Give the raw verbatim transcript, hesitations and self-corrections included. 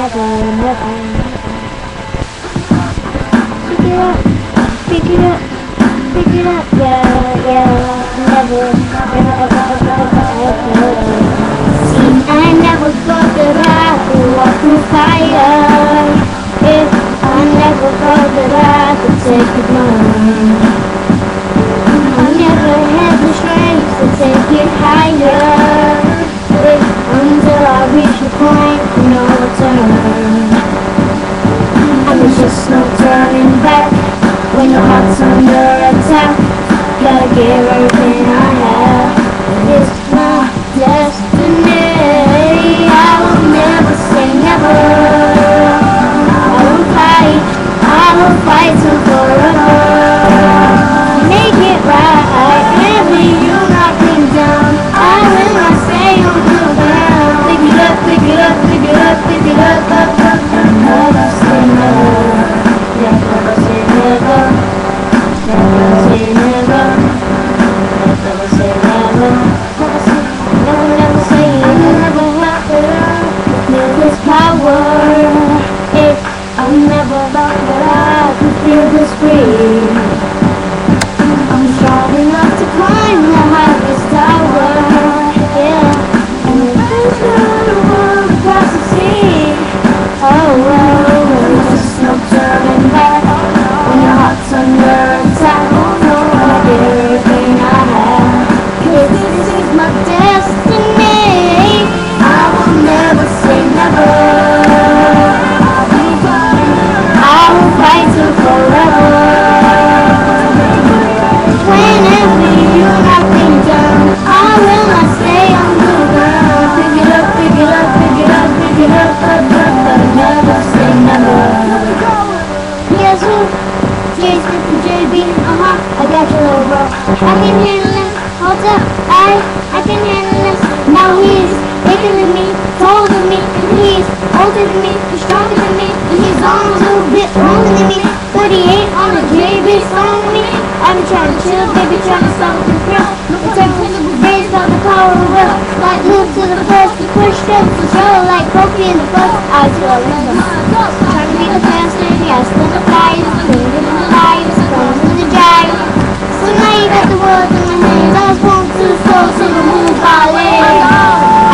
never, never. Pick it up, pick it up, pick it up, yeah, yeah. Never, never, ever, ever, ever, ever. See, I never thought that I could walk through fire. If I never thought that I could take it long. I never had the strength to take it higher. If until I reach a point of no return. And there's just no turning back when your heart's under attack. Gotta give everything I have. It's my destiny. I will never say never. I will fight, I will fight till forever. Make it right, never you nothing down. I will not stay on the ground. Pick it up, pick it up, pick it up, pick it up, up, up. Never say never, never say never, never say never, never say never, never say, never, never say never. Feel this power. If I never thought that I could feel this free. I'm strong enough to climb the highest tower, yeah. And the first world across the sea. Oh, oh, there's just no turning back when your heart's under attack. Oh no, I give everything I have, 'cause this is my destiny. I will never say never. I will fight till forever. Whenever you knock me down, I will not stay on the ground. Pick it up, pick it up, pick it up, pick it up, up, up, up. Never say never. Yes, sir. J's fifty J B, uh-huh, I got you over. I can handle this, hold up, I, I can handle this. Now he's bigger than me, taller than me, and he's older than me, he's stronger than me, and he's on a little bit longer than me. thirty-eight on a J B song with me. I'm trying to chill, baby, trying to stop the thrill. It's everything with the brains, got the power of will. Like move to the first, the push steps to show. Like Pokey in the bus, I feel like trying to be the faster, yeah, spin the fire, spin the fire, stones in the gyre. So now you got the world in my hands. I was born too slow, so the move I lay.